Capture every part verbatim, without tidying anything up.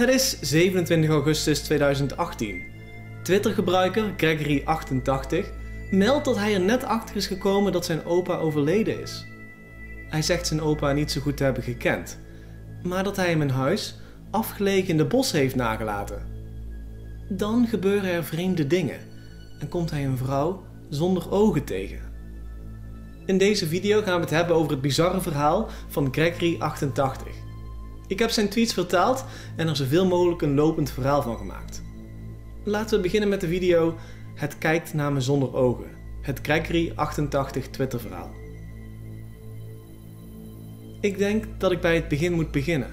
Het is zevenentwintig augustus tweeduizend achttien. Twitter-gebruiker Gregory achtentachtig meldt dat hij er net achter is gekomen dat zijn opa overleden is. Hij zegt zijn opa niet zo goed te hebben gekend, maar dat hij hem een huis afgelegen in de bos heeft nagelaten. Dan gebeuren er vreemde dingen en komt hij een vrouw zonder ogen tegen. In deze video gaan we het hebben over het bizarre verhaal van Gregory achtentachtig. Ik heb zijn tweets vertaald en er zoveel mogelijk een lopend verhaal van gemaakt. Laten we beginnen met de video Het kijkt naar me zonder ogen. Het Gregory achtentachtig Twitter verhaal. Ik denk dat ik bij het begin moet beginnen.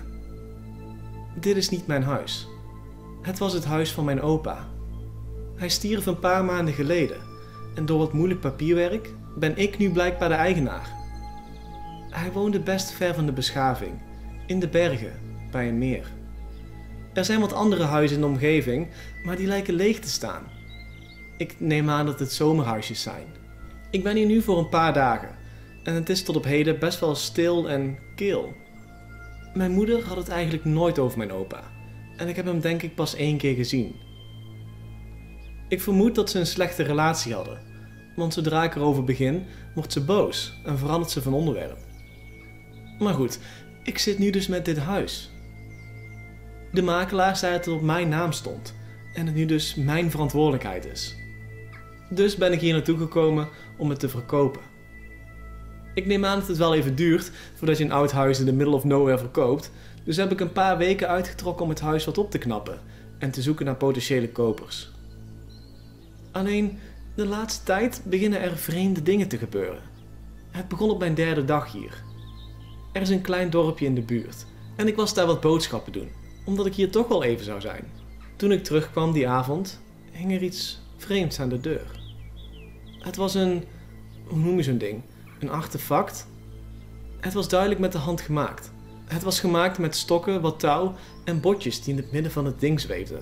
Dit is niet mijn huis. Het was het huis van mijn opa. Hij stierf een paar maanden geleden en door wat moeilijk papierwerk ben ik nu blijkbaar de eigenaar. Hij woonde best ver van de beschaving, in de bergen, bij een meer. Er zijn wat andere huizen in de omgeving, maar die lijken leeg te staan. Ik neem aan dat het zomerhuisjes zijn. Ik ben hier nu voor een paar dagen en het is tot op heden best wel stil en kil. Mijn moeder had het eigenlijk nooit over mijn opa en ik heb hem denk ik pas één keer gezien. Ik vermoed dat ze een slechte relatie hadden, want zodra ik erover begin, wordt ze boos en verandert ze van onderwerp. Maar goed, ik zit nu dus met dit huis. De makelaar zei dat het op mijn naam stond en het nu dus mijn verantwoordelijkheid is. Dus ben ik hier naartoe gekomen om het te verkopen. Ik neem aan dat het wel even duurt voordat je een oud huis in the middle of nowhere verkoopt, dus heb ik een paar weken uitgetrokken om het huis wat op te knappen en te zoeken naar potentiële kopers. Alleen, de laatste tijd beginnen er vreemde dingen te gebeuren. Het begon op mijn derde dag hier. Er is een klein dorpje in de buurt en ik was daar wat boodschappen doen, omdat ik hier toch wel even zou zijn. Toen ik terugkwam die avond, hing er iets vreemds aan de deur. Het was een, hoe noem je zo'n ding, een artefact. Het was duidelijk met de hand gemaakt. Het was gemaakt met stokken, wat touw en botjes die in het midden van het ding zweefden.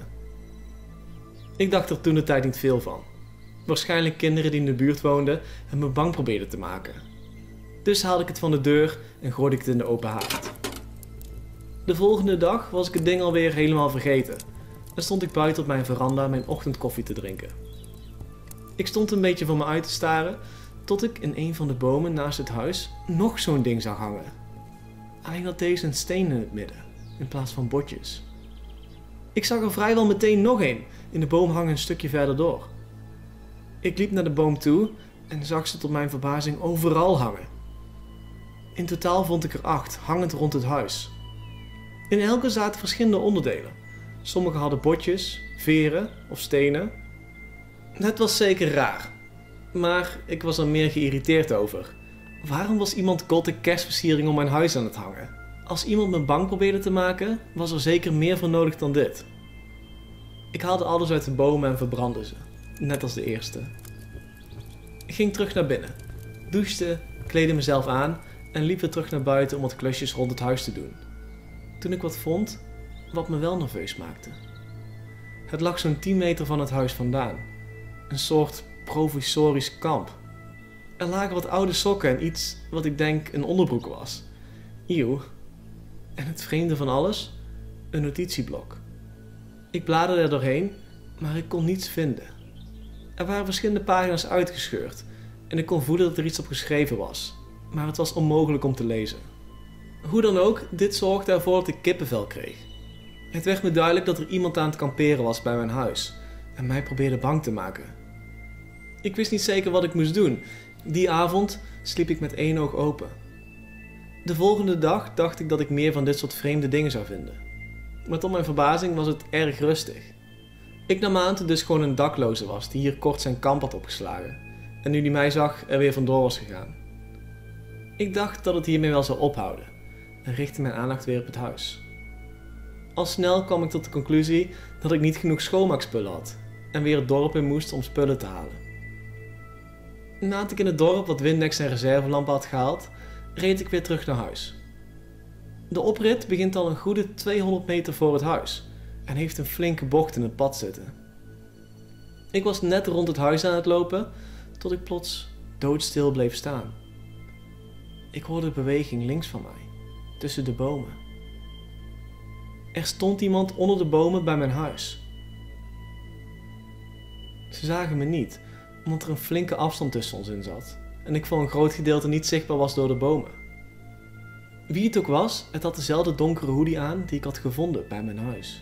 Ik dacht er toen de tijd niet veel van. Waarschijnlijk kinderen die in de buurt woonden en me bang probeerden te maken. Dus haalde ik het van de deur en gooide ik het in de open haard. De volgende dag was ik het ding alweer helemaal vergeten en stond ik buiten op mijn veranda mijn ochtendkoffie te drinken. Ik stond een beetje voor me uit te staren tot ik in een van de bomen naast het huis nog zo'n ding zag hangen. Alleen had deze een steen in het midden in plaats van botjes. Ik zag er vrijwel meteen nog een in de boom hangen een stukje verder door. Ik liep naar de boom toe en zag ze tot mijn verbazing overal hangen. In totaal vond ik er acht hangend rond het huis. In elke zaten verschillende onderdelen. Sommige hadden botjes, veren of stenen. Het was zeker raar, maar ik was er meer geïrriteerd over. Waarom was iemand gothic kerstversiering om mijn huis aan het hangen? Als iemand me bang probeerde te maken, was er zeker meer voor nodig dan dit. Ik haalde alles uit de bomen en verbrandde ze, net als de eerste. Ik ging terug naar binnen, douchte, kleedde mezelf aan en liep weer terug naar buiten om wat klusjes rond het huis te doen. Toen ik wat vond, wat me wel nerveus maakte. Het lag zo'n tien meter van het huis vandaan. Een soort provisorisch kamp. Er lagen wat oude sokken en iets wat ik denk een onderbroek was. Eeuw. En het vreemde van alles? Een notitieblok. Ik bladerde er doorheen, maar ik kon niets vinden. Er waren verschillende pagina's uitgescheurd en ik kon voelen dat er iets op geschreven was, maar het was onmogelijk om te lezen. Hoe dan ook, dit zorgde ervoor dat ik kippenvel kreeg. Het werd me duidelijk dat er iemand aan het kamperen was bij mijn huis en mij probeerde bang te maken. Ik wist niet zeker wat ik moest doen. Die avond sliep ik met één oog open. De volgende dag dacht ik dat ik meer van dit soort vreemde dingen zou vinden. Maar tot mijn verbazing was het erg rustig. Ik nam aan dat het dus gewoon een dakloze was die hier kort zijn kamp had opgeslagen en nu die mij zag er weer vandoor was gegaan. Ik dacht dat het hiermee wel zou ophouden en richtte mijn aandacht weer op het huis. Al snel kwam ik tot de conclusie dat ik niet genoeg schoonmaakspullen had en weer het dorp in moest om spullen te halen. Nadat ik in het dorp wat Windex en reservelampen had gehaald, reed ik weer terug naar huis. De oprit begint al een goede tweehonderd meter voor het huis en heeft een flinke bocht in het pad zitten. Ik was net rond het huis aan het lopen tot ik plots doodstil bleef staan. Ik hoorde beweging links van mij, tussen de bomen. Er stond iemand onder de bomen bij mijn huis. Ze zagen me niet, omdat er een flinke afstand tussen ons in zat en ik voor een groot gedeelte niet zichtbaar was door de bomen. Wie het ook was, het had dezelfde donkere hoodie aan die ik had gevonden bij mijn huis.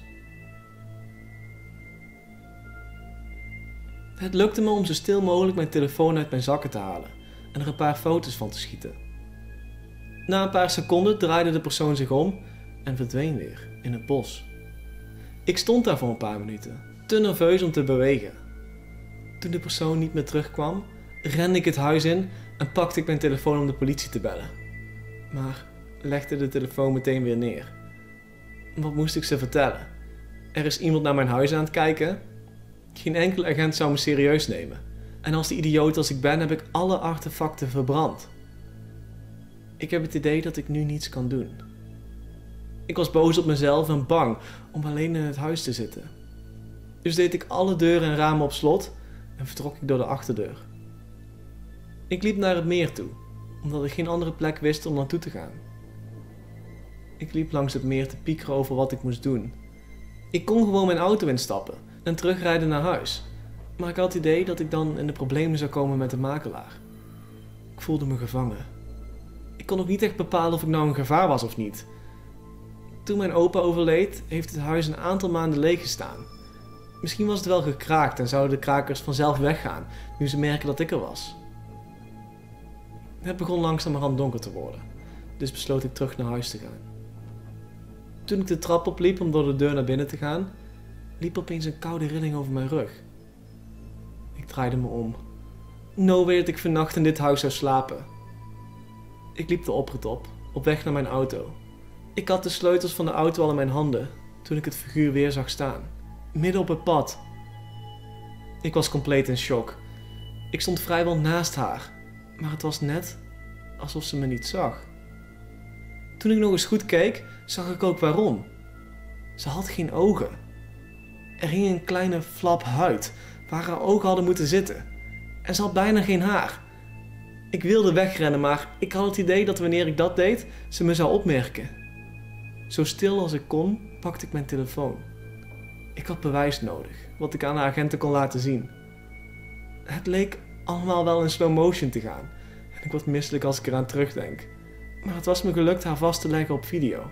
Het lukte me om zo stil mogelijk mijn telefoon uit mijn zakken te halen en er een paar foto's van te schieten. Na een paar seconden draaide de persoon zich om en verdween weer in het bos. Ik stond daar voor een paar minuten, te nerveus om te bewegen. Toen de persoon niet meer terugkwam, rende ik het huis in en pakte ik mijn telefoon om de politie te bellen. Maar legde de telefoon meteen weer neer. Wat moest ik ze vertellen? Er is iemand naar mijn huis aan het kijken? Geen enkele agent zou me serieus nemen. En als de idioot als ik ben, heb ik alle artefacten verbrand. Ik heb het idee dat ik nu niets kan doen. Ik was boos op mezelf en bang om alleen in het huis te zitten. Dus deed ik alle deuren en ramen op slot en vertrok ik door de achterdeur. Ik liep naar het meer toe, omdat ik geen andere plek wist om naartoe te gaan. Ik liep langs het meer te piekeren over wat ik moest doen. Ik kon gewoon mijn auto instappen en terugrijden naar huis, maar ik had het idee dat ik dan in de problemen zou komen met de makelaar. Ik voelde me gevangen. Ik kon ook niet echt bepalen of ik nou een gevaar was of niet. Toen mijn opa overleed, heeft het huis een aantal maanden leeg gestaan. Misschien was het wel gekraakt en zouden de krakers vanzelf weggaan, nu ze merken dat ik er was. Het begon langzamerhand donker te worden, dus besloot ik terug naar huis te gaan. Toen ik de trap opliep om door de deur naar binnen te gaan, liep opeens een koude rilling over mijn rug. Ik draaide me om. No way dat ik vannacht in dit huis zou slapen. Ik liep de oprit op, op weg naar mijn auto. Ik had de sleutels van de auto al in mijn handen, toen ik het figuur weer zag staan. Midden op het pad. Ik was compleet in shock. Ik stond vrijwel naast haar, maar het was net alsof ze me niet zag. Toen ik nog eens goed keek, zag ik ook waarom. Ze had geen ogen. Er hing een kleine flap huid, waar haar ogen hadden moeten zitten. En ze had bijna geen haar. Ik wilde wegrennen, maar ik had het idee dat wanneer ik dat deed, ze me zou opmerken. Zo stil als ik kon, pakte ik mijn telefoon. Ik had bewijs nodig, wat ik aan de agenten kon laten zien. Het leek allemaal wel in slow motion te gaan. En ik word misselijk als ik eraan terugdenk. Maar het was me gelukt haar vast te leggen op video.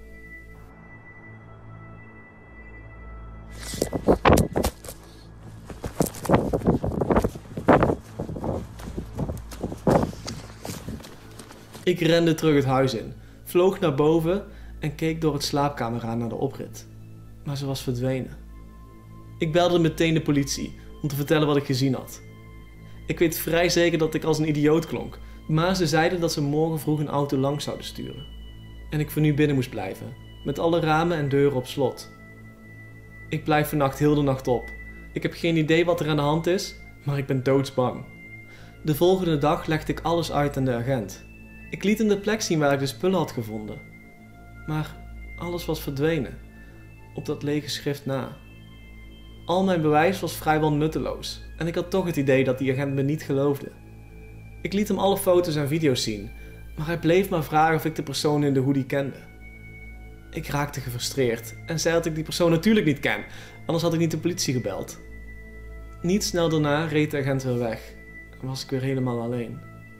Ik rende terug het huis in, vloog naar boven en keek door het slaapkamerraam naar de oprit. Maar ze was verdwenen. Ik belde meteen de politie om te vertellen wat ik gezien had. Ik weet vrij zeker dat ik als een idioot klonk, maar ze zeiden dat ze morgen vroeg een auto langs zouden sturen. En ik voor nu binnen moest blijven, met alle ramen en deuren op slot. Ik blijf vannacht heel de nacht op. Ik heb geen idee wat er aan de hand is, maar ik ben doodsbang. De volgende dag legde ik alles uit aan de agent. Ik liet hem de plek zien waar ik de spullen had gevonden. Maar alles was verdwenen, op dat lege schrift na. Al mijn bewijs was vrijwel nutteloos en ik had toch het idee dat die agent me niet geloofde. Ik liet hem alle foto's en video's zien, maar hij bleef maar vragen of ik de persoon in de hoodie kende. Ik raakte gefrustreerd en zei dat ik die persoon natuurlijk niet ken, anders had ik niet de politie gebeld. Niet snel daarna reed de agent weer weg en was ik weer helemaal alleen.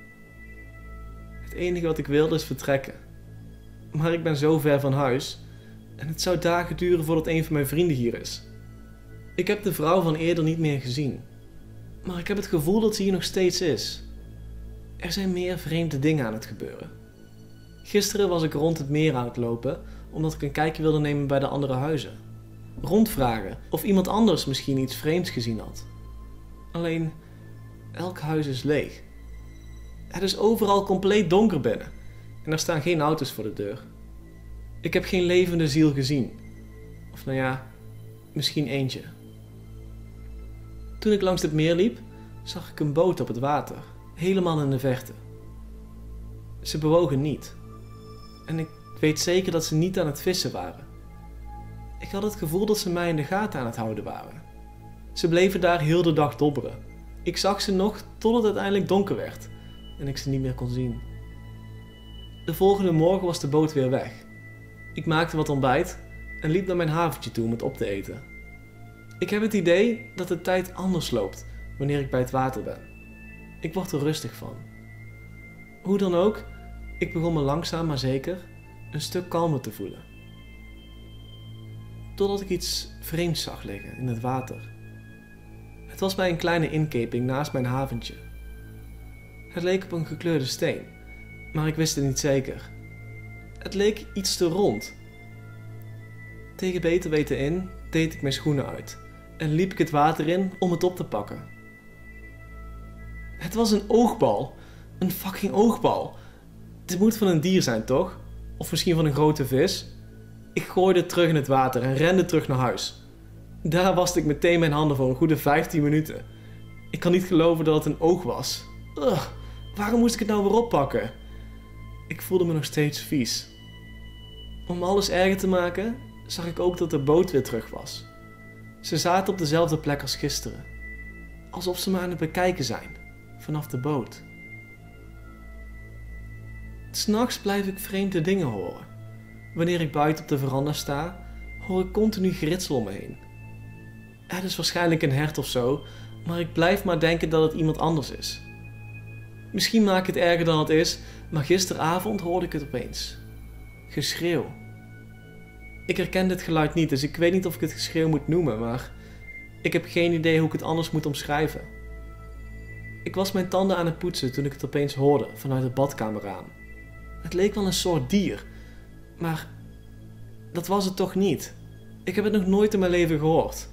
Het enige wat ik wilde is vertrekken. Maar ik ben zo ver van huis en het zou dagen duren voordat een van mijn vrienden hier is. Ik heb de vrouw van eerder niet meer gezien, maar ik heb het gevoel dat ze hier nog steeds is. Er zijn meer vreemde dingen aan het gebeuren. Gisteren was ik rond het meer aan het lopen omdat ik een kijkje wilde nemen bij de andere huizen. Rondvragen of iemand anders misschien iets vreemds gezien had. Alleen, elk huis is leeg. Het is overal compleet donker binnen en er staan geen auto's voor de deur. Ik heb geen levende ziel gezien. Of nou ja, misschien eentje. Toen ik langs het meer liep, zag ik een boot op het water, helemaal in de verte. Ze bewogen niet. En ik weet zeker dat ze niet aan het vissen waren. Ik had het gevoel dat ze mij in de gaten aan het houden waren. Ze bleven daar heel de dag dobberen. Ik zag ze nog tot het uiteindelijk donker werd en ik ze niet meer kon zien. De volgende morgen was de boot weer weg. Ik maakte wat ontbijt en liep naar mijn haventje toe om het op te eten. Ik heb het idee dat de tijd anders loopt wanneer ik bij het water ben. Ik word er rustig van. Hoe dan ook, ik begon me langzaam maar zeker een stuk kalmer te voelen. Totdat ik iets vreemds zag liggen in het water. Het was bij een kleine inkeping naast mijn haventje. Het leek op een gekleurde steen, maar ik wist het niet zeker. Het leek iets te rond. Tegen beter weten in deed ik mijn schoenen uit en liep ik het water in om het op te pakken. Het was een oogbal. Een fucking oogbal. Dit moet van een dier zijn, toch? Of misschien van een grote vis? Ik gooide het terug in het water en rende terug naar huis. Daar waste ik meteen mijn handen voor een goede vijftien minuten. Ik kan niet geloven dat het een oog was. Ugh, waarom moest ik het nou weer oppakken? Ik voelde me nog steeds vies. Om alles erger te maken, zag ik ook dat de boot weer terug was. Ze zaten op dezelfde plek als gisteren. Alsof ze me aan het bekijken zijn, vanaf de boot. 'S Nachts blijf ik vreemde dingen horen. Wanneer ik buiten op de veranda sta, hoor ik continu geritsel om me heen. Het is waarschijnlijk een hert of zo, maar ik blijf maar denken dat het iemand anders is. Misschien maak ik het erger dan het is, maar gisteravond hoorde ik het opeens. Geschreeuw. Ik herken dit geluid niet, dus ik weet niet of ik het geschreeuw moet noemen, maar ik heb geen idee hoe ik het anders moet omschrijven. Ik was mijn tanden aan het poetsen toen ik het opeens hoorde vanuit het badkamerraam. Het leek wel een soort dier, maar dat was het toch niet. Ik heb het nog nooit in mijn leven gehoord.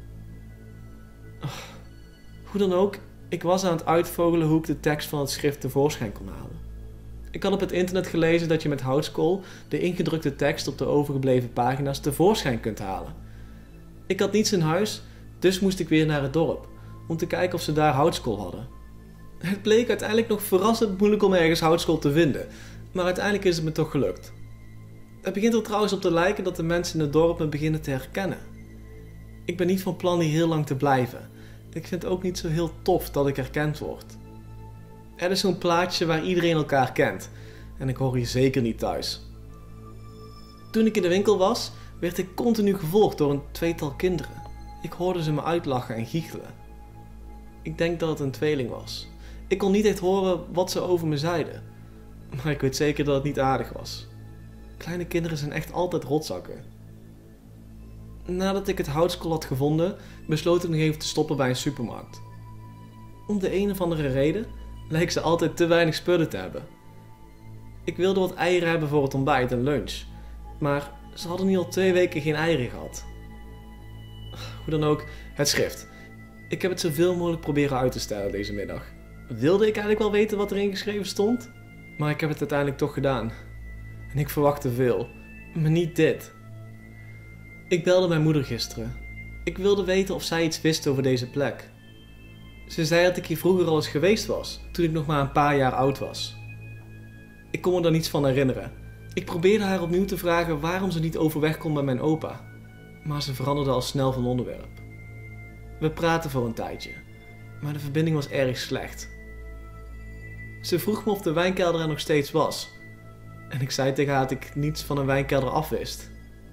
Oh, hoe dan ook, ik was aan het uitvogelen hoe ik de tekst van het schrift tevoorschijn kon halen. Ik had op het internet gelezen dat je met houtskool de ingedrukte tekst op de overgebleven pagina's tevoorschijn kunt halen. Ik had niets in huis, dus moest ik weer naar het dorp, om te kijken of ze daar houtskool hadden. Het bleek uiteindelijk nog verrassend moeilijk om ergens houtskool te vinden, maar uiteindelijk is het me toch gelukt. Het begint er trouwens op te lijken dat de mensen in het dorp me beginnen te herkennen. Ik ben niet van plan hier heel lang te blijven. Ik vind het ook niet zo heel tof dat ik herkend word. Er is zo'n plaatsje waar iedereen elkaar kent en ik hoor hier zeker niet thuis. Toen ik in de winkel was, werd ik continu gevolgd door een tweetal kinderen. Ik hoorde ze me uitlachen en giechelen. Ik denk dat het een tweeling was. Ik kon niet echt horen wat ze over me zeiden, maar ik weet zeker dat het niet aardig was. Kleine kinderen zijn echt altijd rotzakken. Nadat ik het houtskool had gevonden, besloot ik nog even te stoppen bij een supermarkt. Om de een of andere reden leek ze altijd te weinig spullen te hebben. Ik wilde wat eieren hebben voor het ontbijt en lunch, maar ze hadden nu al twee weken geen eieren gehad. Hoe dan ook, het schrift. Ik heb het zoveel mogelijk proberen uit te stellen deze middag. Wilde ik eigenlijk wel weten wat erin geschreven stond? Maar ik heb het uiteindelijk toch gedaan. En ik verwachtte veel, maar niet dit. Ik belde mijn moeder gisteren. Ik wilde weten of zij iets wist over deze plek. Ze zei dat ik hier vroeger al eens geweest was, toen ik nog maar een paar jaar oud was. Ik kon me daar niets van herinneren. Ik probeerde haar opnieuw te vragen waarom ze niet overweg kon bij mijn opa, maar ze veranderde al snel van onderwerp. We praten voor een tijdje, maar de verbinding was erg slecht. Ze vroeg me of de wijnkelder er nog steeds was, en ik zei tegen haar dat ik niets van een wijnkelder afwist.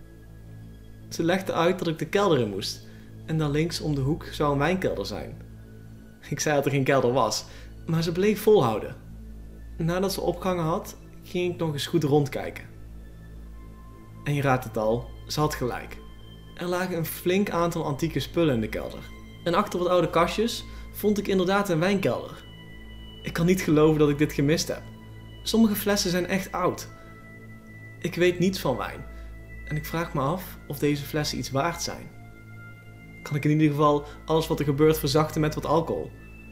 Ze legde uit dat ik de kelder in moest, en dan links om de hoek zou een wijnkelder zijn. Ik zei dat er geen kelder was, maar ze bleef volhouden. Nadat ze opgehangen had, ging ik nog eens goed rondkijken. En je raadt het al, ze had gelijk. Er lagen een flink aantal antieke spullen in de kelder. En achter wat oude kastjes vond ik inderdaad een wijnkelder. Ik kan niet geloven dat ik dit gemist heb. Sommige flessen zijn echt oud. Ik weet niets van wijn. En ik vraag me af of deze flessen iets waard zijn. Kan ik in ieder geval alles wat er gebeurt verzachten met wat alcohol?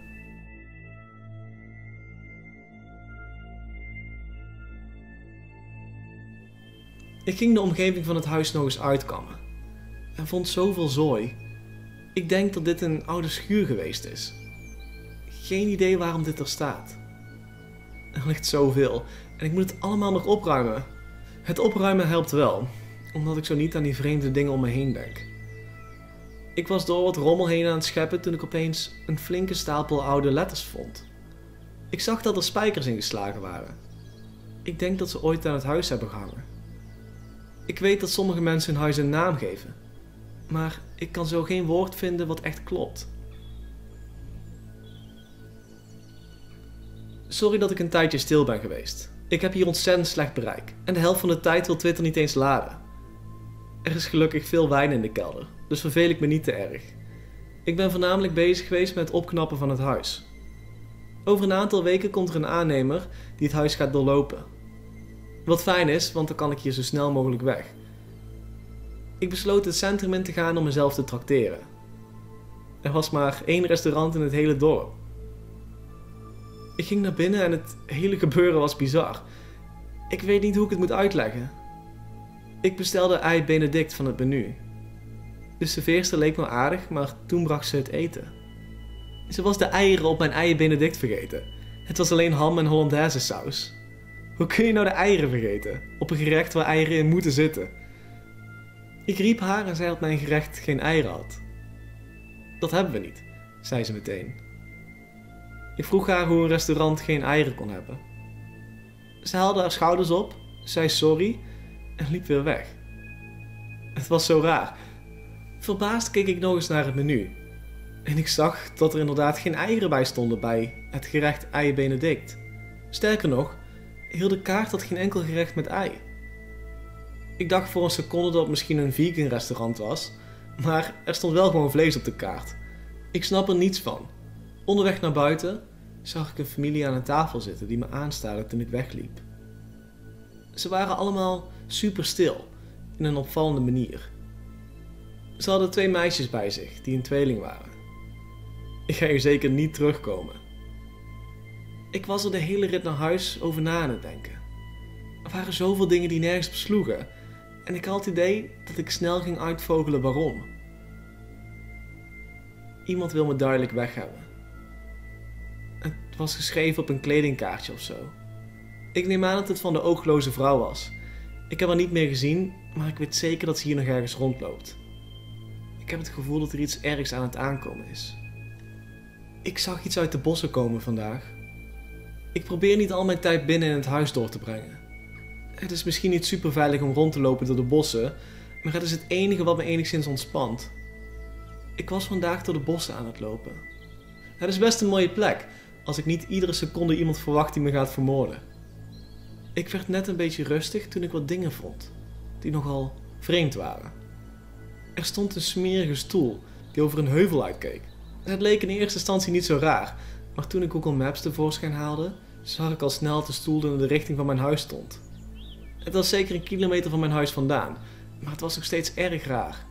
Ik ging de omgeving van het huis nog eens uitkammen. En vond zoveel zooi. Ik denk dat dit een oude schuur geweest is. Geen idee waarom dit er staat. Er ligt zoveel en ik moet het allemaal nog opruimen. Het opruimen helpt wel, omdat ik zo niet aan die vreemde dingen om me heen denk. Ik was door wat rommel heen aan het scheppen toen ik opeens een flinke stapel oude letters vond. Ik zag dat er spijkers in geslagen waren. Ik denk dat ze ooit aan het huis hebben gehangen. Ik weet dat sommige mensen hun huis een naam geven, maar ik kan zo geen woord vinden wat echt klopt. Sorry dat ik een tijdje stil ben geweest. Ik heb hier ontzettend slecht bereik en de helft van de tijd wil Twitter niet eens laden. Er is gelukkig veel wijn in de kelder, dus verveel ik me niet te erg. Ik ben voornamelijk bezig geweest met het opknappen van het huis. Over een aantal weken komt er een aannemer die het huis gaat doorlopen. Wat fijn is, want dan kan ik hier zo snel mogelijk weg. Ik besloot het centrum in te gaan om mezelf te trakteren. Er was maar één restaurant in het hele dorp. Ik ging naar binnen en het hele gebeuren was bizar. Ik weet niet hoe ik het moet uitleggen. Ik bestelde ei Benedict van het menu. De serveerster leek me aardig, maar toen bracht ze het eten. Ze was de eieren op mijn ei Benedict vergeten. Het was alleen ham en Hollandaise saus. Hoe kun je nou de eieren vergeten? Op een gerecht waar eieren in moeten zitten. Ik riep haar en zei dat mijn gerecht geen eieren had. Dat hebben we niet, zei ze meteen. Ik vroeg haar hoe een restaurant geen eieren kon hebben. Ze haalde haar schouders op, zei sorry en liep weer weg. Het was zo raar. Verbaasd keek ik nog eens naar het menu. En ik zag dat er inderdaad geen eieren bij stonden bij het gerecht ei Benedict. Sterker nog, heel de kaart had geen enkel gerecht met ei. Ik dacht voor een seconde dat het misschien een vegan restaurant was, maar er stond wel gewoon vlees op de kaart. Ik snap er niets van. Onderweg naar buiten zag ik een familie aan een tafel zitten die me aanstaarde toen ik wegliep. Ze waren allemaal super stil, in een opvallende manier. Ze hadden twee meisjes bij zich die een tweeling waren. Ik ga hier zeker niet terugkomen. Ik was er de hele rit naar huis over na aan het denken. Er waren zoveel dingen die nergens op sloegen en ik had het idee dat ik snel ging uitvogelen waarom. Iemand wil me duidelijk weg hebben. Het was geschreven op een kledingkaartje of zo. Ik neem aan dat het van de oogloze vrouw was. Ik heb haar niet meer gezien, maar ik weet zeker dat ze hier nog ergens rondloopt. Ik heb het gevoel dat er iets ergs aan het aankomen is. Ik zag iets uit de bossen komen vandaag. Ik probeer niet al mijn tijd binnen in het huis door te brengen. Het is misschien niet super veilig om rond te lopen door de bossen, maar het is het enige wat me enigszins ontspant. Ik was vandaag door de bossen aan het lopen. Het is best een mooie plek, als ik niet iedere seconde iemand verwacht die me gaat vermoorden. Ik werd net een beetje rustig toen ik wat dingen vond, die nogal vreemd waren. Er stond een smerige stoel die over een heuvel uitkeek. Het leek in eerste instantie niet zo raar, maar toen ik Google Maps tevoorschijn haalde, zag ik al snel dat de stoel in de richting van mijn huis stond. Het was zeker een kilometer van mijn huis vandaan, maar het was nog steeds erg raar.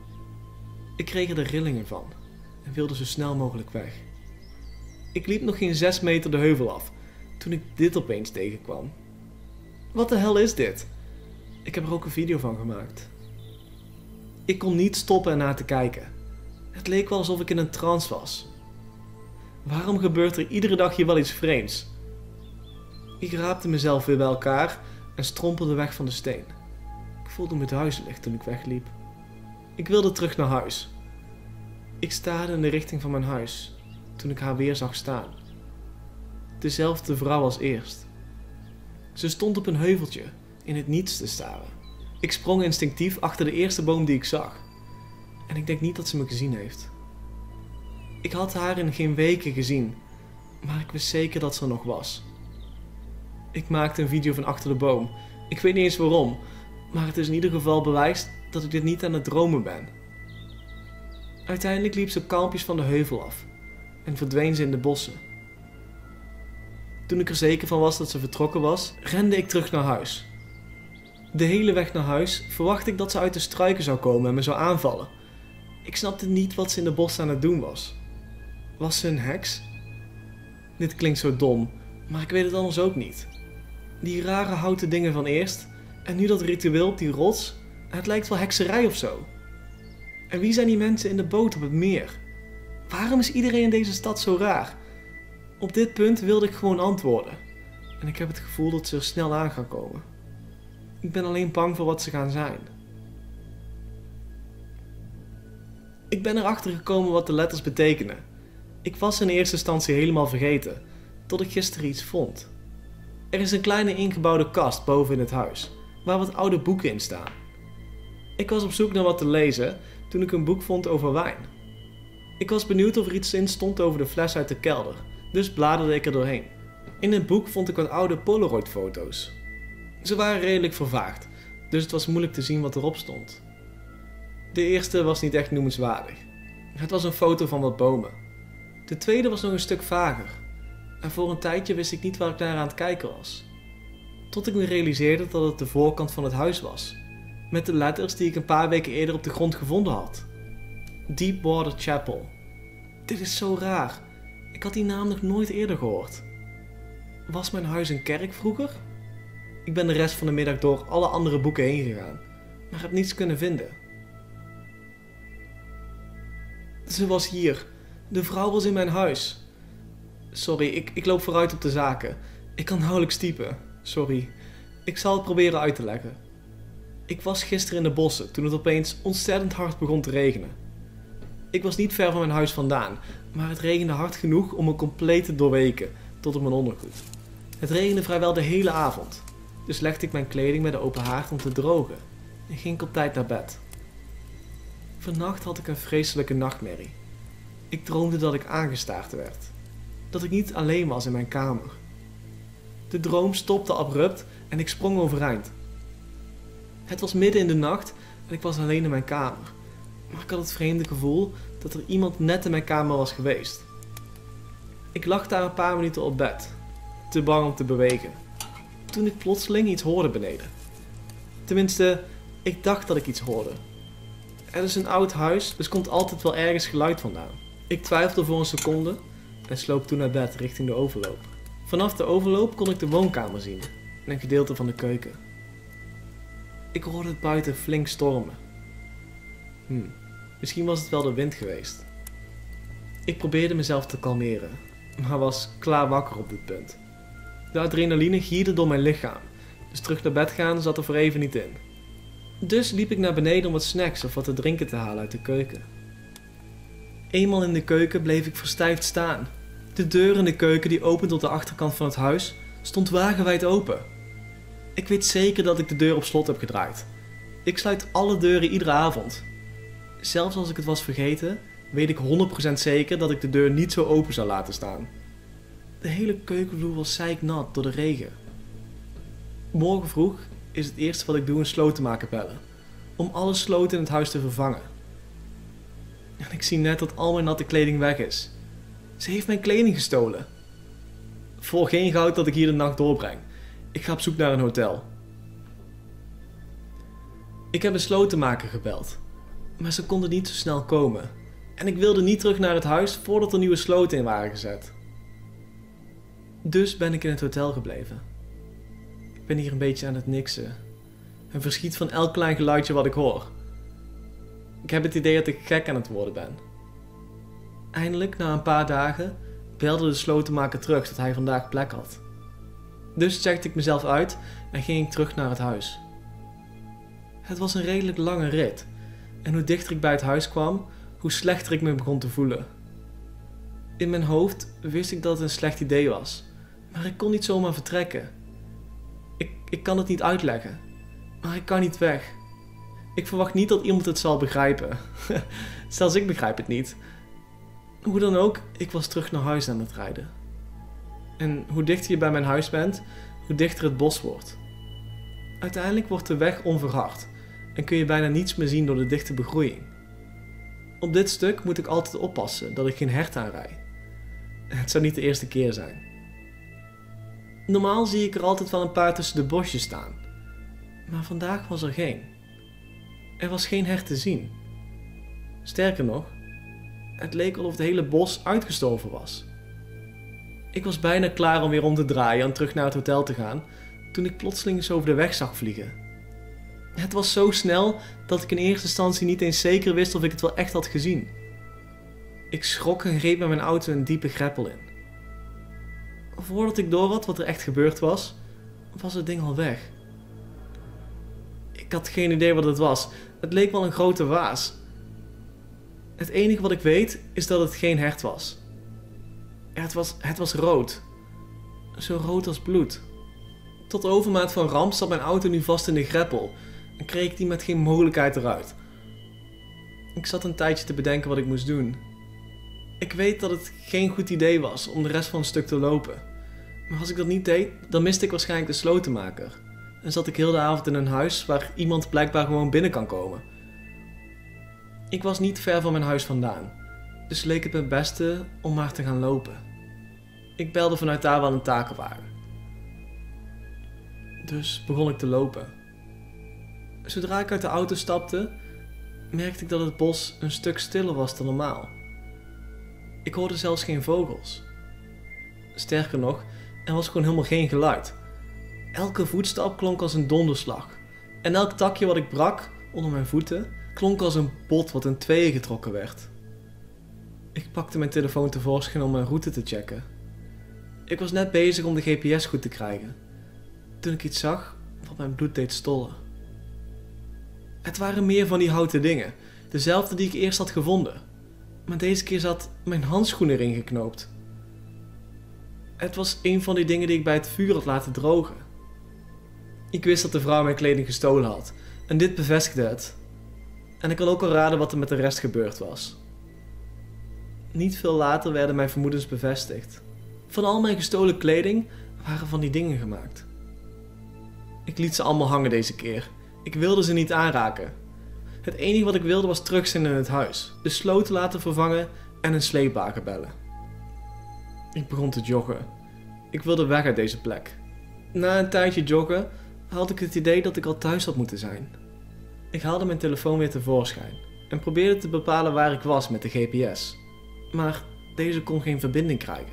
Ik kreeg er de rillingen van en wilde zo snel mogelijk weg. Ik liep nog geen zes meter de heuvel af, toen ik dit opeens tegenkwam. Wat de hel is dit? Ik heb er ook een video van gemaakt. Ik kon niet stoppen ernaar te kijken. Het leek wel alsof ik in een trance was. Waarom gebeurt er iedere dag hier wel iets vreemds? Ik raapte mezelf weer bij elkaar en strompelde weg van de steen. Ik voelde me duizelig toen ik wegliep. Ik wilde terug naar huis. Ik staarde in de richting van mijn huis toen ik haar weer zag staan. Dezelfde vrouw als eerst. Ze stond op een heuveltje in het niets te staren. Ik sprong instinctief achter de eerste boom die ik zag. En ik denk niet dat ze me gezien heeft. Ik had haar in geen weken gezien, maar ik wist zeker dat ze er nog was. Ik maakte een video van achter de boom. Ik weet niet eens waarom, maar het is in ieder geval bewijs dat ik dit niet aan het dromen ben. Uiteindelijk liep ze kalmpjes van de heuvel af en verdween ze in de bossen. Toen ik er zeker van was dat ze vertrokken was, rende ik terug naar huis. De hele weg naar huis verwachtte ik dat ze uit de struiken zou komen en me zou aanvallen. Ik snapte niet wat ze in de bossen aan het doen was. Was ze een heks? Dit klinkt zo dom, maar ik weet het anders ook niet. Die rare houten dingen van eerst en nu dat ritueel op die rots, het lijkt wel hekserij of zo. En wie zijn die mensen in de boot op het meer? Waarom is iedereen in deze stad zo raar? Op dit punt wilde ik gewoon antwoorden. En ik heb het gevoel dat ze er snel aan gaan komen. Ik ben alleen bang voor wat ze gaan zijn. Ik ben erachter gekomen wat de letters betekenen. Ik was in eerste instantie helemaal vergeten, tot ik gisteren iets vond. Er is een kleine ingebouwde kast boven in het huis, waar wat oude boeken in staan. Ik was op zoek naar wat te lezen toen ik een boek vond over wijn. Ik was benieuwd of er iets in stond over de fles uit de kelder, dus bladerde ik er doorheen. In het boek vond ik wat oude Polaroid-foto's. Ze waren redelijk vervaagd, dus het was moeilijk te zien wat erop stond. De eerste was niet echt noemenswaardig. Het was een foto van wat bomen. De tweede was nog een stuk vager. En voor een tijdje wist ik niet waar ik naar aan het kijken was. Tot ik me realiseerde dat het de voorkant van het huis was. Met de letters die ik een paar weken eerder op de grond gevonden had. Deepwater Chapel. Dit is zo raar. Ik had die naam nog nooit eerder gehoord. Was mijn huis een kerk vroeger? Ik ben de rest van de middag door alle andere boeken heen gegaan, maar heb niets kunnen vinden. Ze was hier. De vrouw was in mijn huis. Sorry, ik, ik loop vooruit op de zaken. Ik kan nauwelijks typen. Sorry. Ik zal het proberen uit te leggen. Ik was gisteren in de bossen toen het opeens ontzettend hard begon te regenen. Ik was niet ver van mijn huis vandaan, maar het regende hard genoeg om me compleet te doorweken, tot op mijn ondergoed. Het regende vrijwel de hele avond, dus legde ik mijn kleding bij de open haard om te drogen en ging ik op tijd naar bed. Vannacht had ik een vreselijke nachtmerrie. Ik droomde dat ik aangestaard werd. Dat ik niet alleen was in mijn kamer. De droom stopte abrupt en ik sprong overeind. Het was midden in de nacht en ik was alleen in mijn kamer. Maar ik had het vreemde gevoel dat er iemand net in mijn kamer was geweest. Ik lag daar een paar minuten op bed, te bang om te bewegen, toen ik plotseling iets hoorde beneden. Tenminste, ik dacht dat ik iets hoorde. Het is een oud huis, dus komt altijd wel ergens geluid vandaan. Ik twijfelde voor een seconde en sloop toen naar bed richting de overloop. Vanaf de overloop kon ik de woonkamer zien en een gedeelte van de keuken. Ik hoorde het buiten flink stormen. Hm, misschien was het wel de wind geweest. Ik probeerde mezelf te kalmeren, maar was klaar wakker op dit punt. De adrenaline gierde door mijn lichaam, dus terug naar bed gaan zat er voor even niet in. Dus liep ik naar beneden om wat snacks of wat te drinken te halen uit de keuken. Eenmaal in de keuken bleef ik verstijfd staan. De deur in de keuken die opent op de achterkant van het huis stond wagenwijd open. Ik weet zeker dat ik de deur op slot heb gedraaid. Ik sluit alle deuren iedere avond. Zelfs als ik het was vergeten, weet ik honderd procent zeker dat ik de deur niet zo open zou laten staan. De hele keukenvloer was zeiknat door de regen. Morgen vroeg is het eerste wat ik doe een slotenmaker bellen, om alle sloten in het huis te vervangen. En ik zie net dat al mijn natte kleding weg is. Ze heeft mijn kleding gestolen. Voor geen goud dat ik hier de nacht doorbreng. Ik ga op zoek naar een hotel. Ik heb een slotenmaker gebeld, maar ze konden niet zo snel komen. En ik wilde niet terug naar het huis voordat er nieuwe sloten in waren gezet. Dus ben ik in het hotel gebleven. Ik ben hier een beetje aan het niksen. En verschiet van elk klein geluidje wat ik hoor. Ik heb het idee dat ik gek aan het worden ben. Eindelijk, na een paar dagen, belde de slotenmaker terug dat hij vandaag plek had. Dus checkte ik mezelf uit en ging ik terug naar het huis. Het was een redelijk lange rit. En hoe dichter ik bij het huis kwam, hoe slechter ik me begon te voelen. In mijn hoofd wist ik dat het een slecht idee was. Maar ik kon niet zomaar vertrekken. Ik, ik kan het niet uitleggen. Maar ik kan niet weg. Ik verwacht niet dat iemand het zal begrijpen. Zelfs ik begrijp het niet. Hoe dan ook, ik was terug naar huis aan het rijden. En hoe dichter je bij mijn huis bent, hoe dichter het bos wordt. Uiteindelijk wordt de weg onverhard en kun je bijna niets meer zien door de dichte begroeiing. Op dit stuk moet ik altijd oppassen dat ik geen hert aanrijd. Het zou niet de eerste keer zijn. Normaal zie ik er altijd wel een paar tussen de bosjes staan. Maar vandaag was er geen. Er was geen hert te zien. Sterker nog, het leek alsof het hele bos uitgestorven was. Ik was bijna klaar om weer om te draaien en terug naar het hotel te gaan, toen ik plotseling eens over de weg zag vliegen. Het was zo snel dat ik in eerste instantie niet eens zeker wist of ik het wel echt had gezien. Ik schrok en reed met mijn auto een diepe greppel in. Voordat ik door had wat er echt gebeurd was, was het ding al weg. Ik had geen idee wat het was. Het leek wel een grote waas. Het enige wat ik weet is dat het geen hert was. Het was, het was rood. Zo rood als bloed. Tot overmaat van ramp zat mijn auto nu vast in de greppel en kreeg ik die met geen mogelijkheid eruit. Ik zat een tijdje te bedenken wat ik moest doen. Ik weet dat het geen goed idee was om de rest van het stuk te lopen. Maar als ik dat niet deed, dan miste ik waarschijnlijk de slotenmaker. En zat ik heel de avond in een huis waar iemand blijkbaar gewoon binnen kan komen. Ik was niet ver van mijn huis vandaan, dus leek het me het beste om maar te gaan lopen. Ik belde vanuit daar wel een takenwagen. Dus begon ik te lopen. Zodra ik uit de auto stapte, merkte ik dat het bos een stuk stiller was dan normaal. Ik hoorde zelfs geen vogels. Sterker nog, er was gewoon helemaal geen geluid. Elke voetstap klonk als een donderslag. En elk takje wat ik brak onder mijn voeten klonk als een bot wat in tweeën getrokken werd. Ik pakte mijn telefoon tevoorschijn om mijn route te checken. Ik was net bezig om de G P S goed te krijgen, toen ik iets zag wat mijn bloed deed stollen. Het waren meer van die houten dingen, dezelfde die ik eerst had gevonden. Maar deze keer zat mijn handschoen erin geknoopt. Het was een van die dingen die ik bij het vuur had laten drogen. Ik wist dat de vrouw mijn kleding gestolen had, en dit bevestigde het. En ik kon ook al raden wat er met de rest gebeurd was. Niet veel later werden mijn vermoedens bevestigd. Van al mijn gestolen kleding waren van die dingen gemaakt. Ik liet ze allemaal hangen deze keer. Ik wilde ze niet aanraken. Het enige wat ik wilde was terug zijn in het huis, de sloten laten vervangen en een sleepwagen bellen. Ik begon te joggen. Ik wilde weg uit deze plek. Na een tijdje joggen had ik het idee dat ik al thuis had moeten zijn. Ik haalde mijn telefoon weer tevoorschijn en probeerde te bepalen waar ik was met de G P S. Maar deze kon geen verbinding krijgen.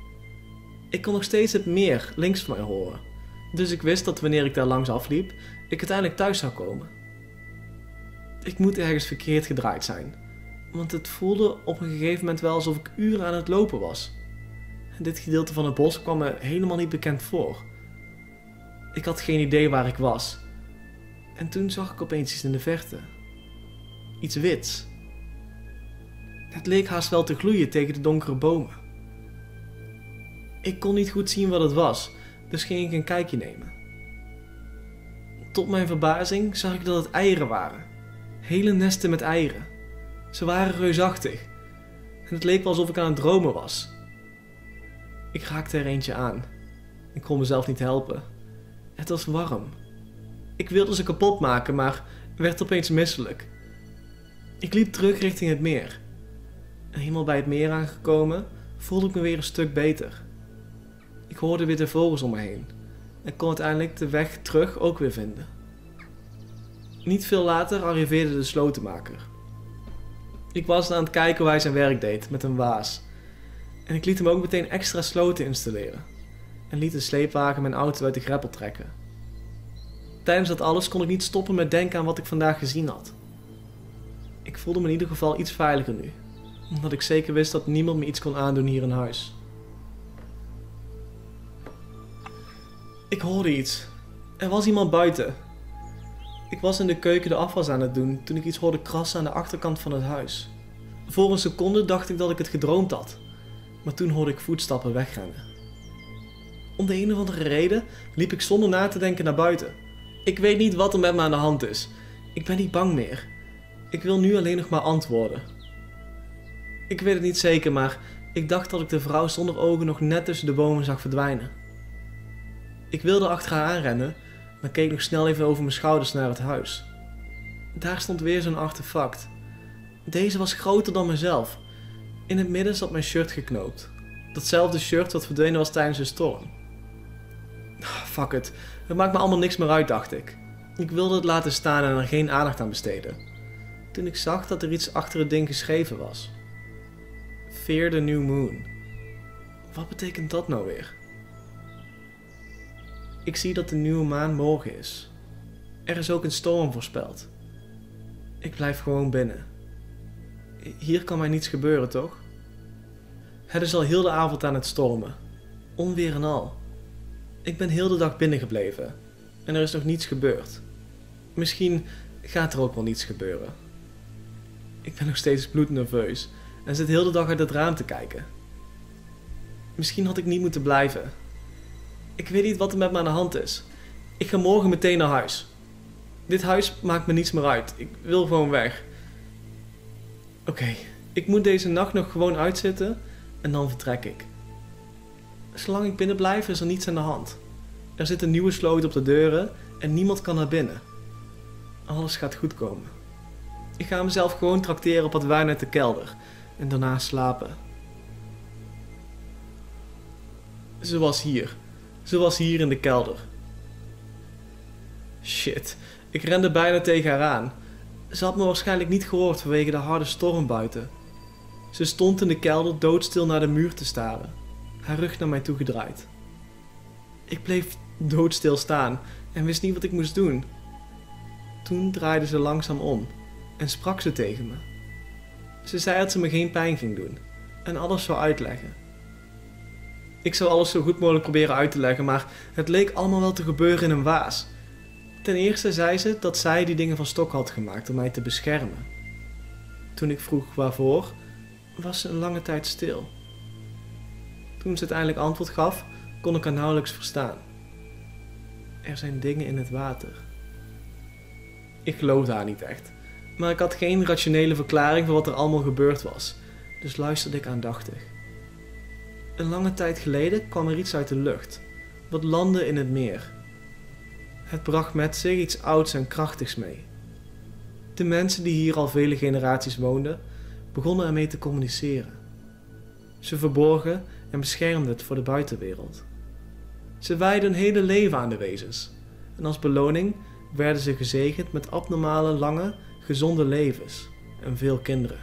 Ik kon nog steeds het meer links van mij horen, dus ik wist dat wanneer ik daar langs afliep, ik uiteindelijk thuis zou komen. Ik moet ergens verkeerd gedraaid zijn, want het voelde op een gegeven moment wel alsof ik uren aan het lopen was. En dit gedeelte van het bos kwam me helemaal niet bekend voor. Ik had geen idee waar ik was. En toen zag ik opeens iets in de verte. Iets wits. Het leek haast wel te gloeien tegen de donkere bomen. Ik kon niet goed zien wat het was, dus ging ik een kijkje nemen. Tot mijn verbazing zag ik dat het eieren waren. Hele nesten met eieren. Ze waren reusachtig. En het leek wel alsof ik aan het dromen was. Ik raakte er eentje aan. Ik kon mezelf niet helpen. Het was warm. Ik wilde ze kapot maken, maar werd opeens misselijk. Ik liep terug richting het meer. En helemaal bij het meer aangekomen, voelde ik me weer een stuk beter. Ik hoorde weer de vogels om me heen. En kon uiteindelijk de weg terug ook weer vinden. Niet veel later arriveerde de slotenmaker. Ik was aan het kijken hoe hij zijn werk deed met een waas. En ik liet hem ook meteen extra sloten installeren. En liet de sleepwagen mijn auto uit de greppel trekken. Tijdens dat alles kon ik niet stoppen met denken aan wat ik vandaag gezien had. Ik voelde me in ieder geval iets veiliger nu. Omdat ik zeker wist dat niemand me iets kon aandoen hier in huis. Ik hoorde iets. Er was iemand buiten. Ik was in de keuken de afwas aan het doen toen ik iets hoorde krassen aan de achterkant van het huis. Voor een seconde dacht ik dat ik het gedroomd had. Maar toen hoorde ik voetstappen wegrennen. Om de een of andere reden liep ik zonder na te denken naar buiten. Ik weet niet wat er met me aan de hand is. Ik ben niet bang meer. Ik wil nu alleen nog maar antwoorden. Ik weet het niet zeker, maar ik dacht dat ik de vrouw zonder ogen nog net tussen de bomen zag verdwijnen. Ik wilde achter haar aanrennen, maar keek nog snel even over mijn schouders naar het huis. Daar stond weer zo'n artefact. Deze was groter dan mezelf. In het midden zat mijn shirt geknoopt. Datzelfde shirt wat verdwenen was tijdens de storm. Fuck it, het maakt me allemaal niks meer uit, dacht ik. Ik wilde het laten staan en er geen aandacht aan besteden. Toen ik zag dat er iets achter het ding geschreven was. Fear the new moon. Wat betekent dat nou weer? Ik zie dat de nieuwe maan morgen is. Er is ook een storm voorspeld. Ik blijf gewoon binnen. Hier kan mij niets gebeuren, toch? Het is al heel de avond aan het stormen. Onweer en al. Ik ben heel de dag binnen gebleven. En er is nog niets gebeurd. Misschien gaat er ook wel niets gebeuren. Ik ben nog steeds bloednerveus en zit heel de dag uit het raam te kijken. Misschien had ik niet moeten blijven. Ik weet niet wat er met me aan de hand is. Ik ga morgen meteen naar huis. Dit huis maakt me niets meer uit. Ik wil gewoon weg. Oké, okay, ik moet deze nacht nog gewoon uitzitten en dan vertrek ik. Zolang ik binnen blijf is er niets aan de hand. Er zit een nieuwe sloot op de deuren en niemand kan naar binnen. Alles gaat goed komen. Ik ga mezelf gewoon trakteren op wat wijn uit de kelder en daarna slapen. Ze was hier. Ze was hier in de kelder. Shit, ik rende bijna tegen haar aan. Ze had me waarschijnlijk niet gehoord vanwege de harde storm buiten. Ze stond in de kelder doodstil naar de muur te staren, haar rug naar mij toegedraaid. Ik bleef doodstil staan en wist niet wat ik moest doen. Toen draaide ze langzaam om en sprak ze tegen me. Ze zei dat ze me geen pijn ging doen en alles zou uitleggen. Ik zou alles zo goed mogelijk proberen uit te leggen, maar het leek allemaal wel te gebeuren in een waas. Ten eerste zei ze dat zij die dingen van stok had gemaakt om mij te beschermen. Toen ik vroeg waarvoor, was ze een lange tijd stil. Toen ze uiteindelijk antwoord gaf, kon ik haar nauwelijks verstaan. Er zijn dingen in het water. Ik geloofde haar niet echt, maar ik had geen rationele verklaring voor wat er allemaal gebeurd was, dus luisterde ik aandachtig. Een lange tijd geleden kwam er iets uit de lucht, wat landde in het meer. Het bracht met zich iets ouds en krachtigs mee. De mensen die hier al vele generaties woonden, begonnen ermee te communiceren. Ze verborgen en beschermden het voor de buitenwereld. Ze wijden hun hele leven aan de wezens, en als beloning werden ze gezegend met abnormale, lange, gezonde levens en veel kinderen.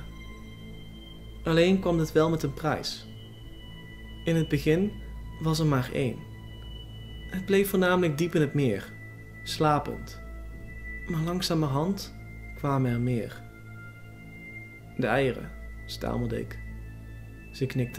Alleen kwam dit wel met een prijs. In het begin was er maar één. Het bleef voornamelijk diep in het meer, slapend. Maar langzamerhand kwamen er meer. De eieren, stamelde ik. Ze knikte.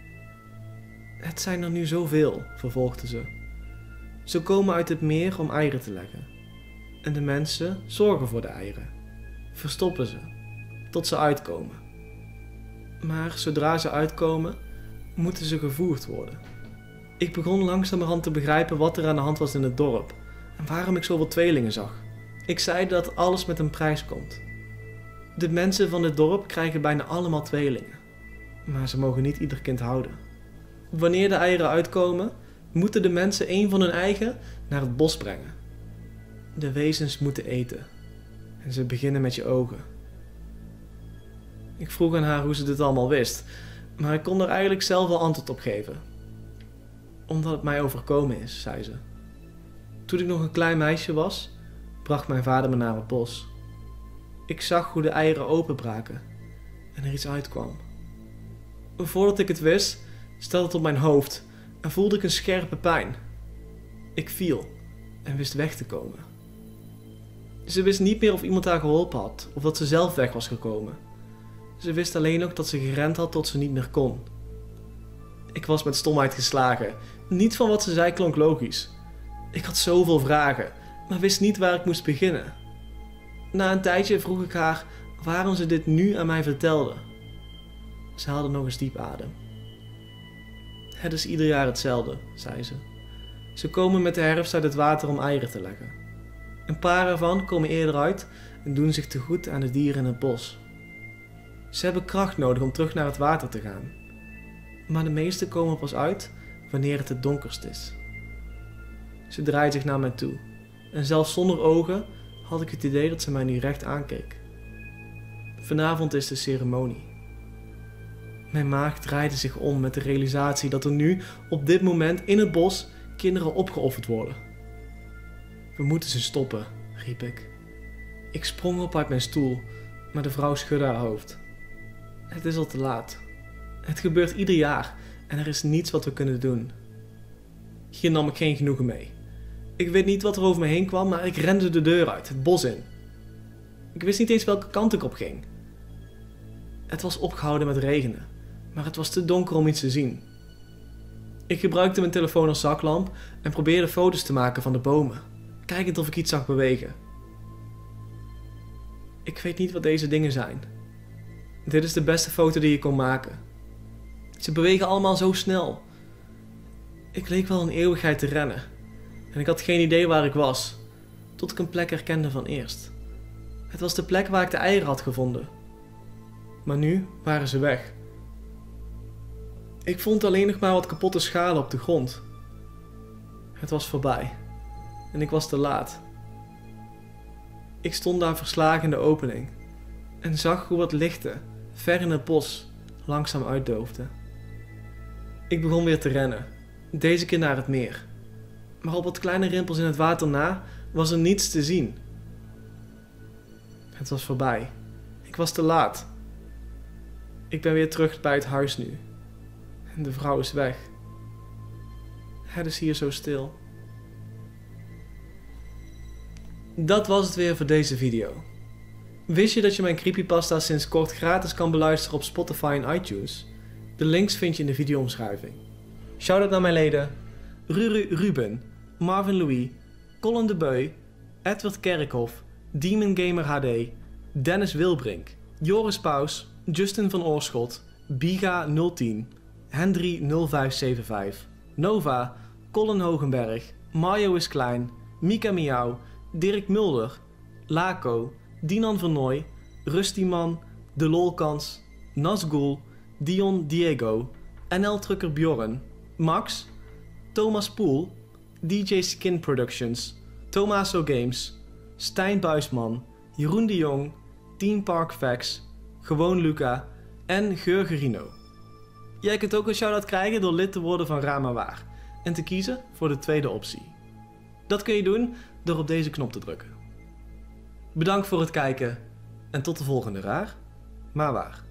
Het zijn er nu zoveel, vervolgde ze. Ze komen uit het meer om eieren te leggen. En de mensen zorgen voor de eieren. Verstoppen ze, tot ze uitkomen. Maar zodra ze uitkomen, moeten ze gevoerd worden. Ik begon langzamerhand te begrijpen wat er aan de hand was in het dorp en waarom ik zoveel tweelingen zag. Ik zei dat alles met een prijs komt. De mensen van dit dorp krijgen bijna allemaal tweelingen, maar ze mogen niet ieder kind houden. Wanneer de eieren uitkomen, moeten de mensen één van hun eigen naar het bos brengen. De wezens moeten eten en ze beginnen met je ogen. Ik vroeg aan haar hoe ze dit allemaal wist, maar ik kon er eigenlijk zelf wel antwoord op geven. Omdat het mij overkomen is, zei ze. Toen ik nog een klein meisje was, bracht mijn vader me naar het bos. Ik zag hoe de eieren openbraken en er iets uitkwam. Voordat ik het wist, stelde het op mijn hoofd en voelde ik een scherpe pijn. Ik viel en wist weg te komen. Ze wist niet meer of iemand haar geholpen had of dat ze zelf weg was gekomen. Ze wist alleen nog dat ze gerend had tot ze niet meer kon. Ik was met stomheid geslagen. Niets van wat ze zei klonk logisch. Ik had zoveel vragen, maar wist niet waar ik moest beginnen. Na een tijdje vroeg ik haar waarom ze dit nu aan mij vertelde. Ze haalde nog eens diep adem. Het is ieder jaar hetzelfde, zei ze. Ze komen met de herfst uit het water om eieren te leggen. Een paar ervan komen eerder uit en doen zich te goed aan de dieren in het bos. Ze hebben kracht nodig om terug naar het water te gaan. Maar de meeste komen pas uit wanneer het het donkerst is. Ze draait zich naar mij toe en zelfs zonder ogen had ik het idee dat ze mij nu recht aankeek. Vanavond is de ceremonie. Mijn maag draaide zich om met de realisatie dat er nu op dit moment in het bos kinderen opgeofferd worden. We moeten ze stoppen, riep ik. Ik sprong op uit mijn stoel, maar de vrouw schudde haar hoofd. Het is al te laat. Het gebeurt ieder jaar en er is niets wat we kunnen doen. Hier nam ik geen genoegen mee. Ik weet niet wat er over me heen kwam, maar ik rende de deur uit, het bos in. Ik wist niet eens welke kant ik op ging. Het was opgehouden met regenen, maar het was te donker om iets te zien. Ik gebruikte mijn telefoon als zaklamp en probeerde foto's te maken van de bomen, kijkend of ik iets zag bewegen. Ik weet niet wat deze dingen zijn. Dit is de beste foto die je kon maken. Ze bewegen allemaal zo snel. Ik leek wel een eeuwigheid te rennen. En ik had geen idee waar ik was. tot ik een plek herkende van eerst. Het was de plek waar ik de eieren had gevonden. Maar nu waren ze weg. Ik vond alleen nog maar wat kapotte schalen op de grond. Het was voorbij. En ik was te laat. Ik stond daar verslagen in de opening. En zag hoe wat lichten, ver in het bos, langzaam uitdoofden. Ik begon weer te rennen. Deze keer naar het meer. Maar op wat kleine rimpels in het water na, was er niets te zien. Het was voorbij. Ik was te laat. Ik ben weer terug bij het huis nu. En de vrouw is weg. Het is hier zo stil. Dat was het weer voor deze video. Wist je dat je mijn creepypasta sinds kort gratis kan beluisteren op Spotify en iTunes? De links vind je in de videoomschrijving. Shoutout naar mijn leden: Ruru Ruben, Marvin Louis, Colin de Beu, Edward Kerkhoff, Demon Gamer H D, Dennis Wilbrink, Joris Paus, Justin van Oorschot, Biga nul tien, Hendry nul vijf zeven vijf, Nova, Colin Hogenberg, Mario is Klein, Mika Miauw, Dirk Mulder, Laco, Dinan Vernooy, Rustyman, De Lolkans, Nazgul, Dion Diego, N L Trucker Bjorn, Max, Thomas Poel, D J Skin Productions, Tomaso Games, Stijn Buisman, Jeroen de Jong, Team Park Facts, Gewoon Luca en Geurgerino. Jij kunt ook een shout-out krijgen door lid te worden van Ramawaar en te kiezen voor de tweede optie. Dat kun je doen door op deze knop te drukken. Bedankt voor het kijken en tot de volgende Raar, maar waar.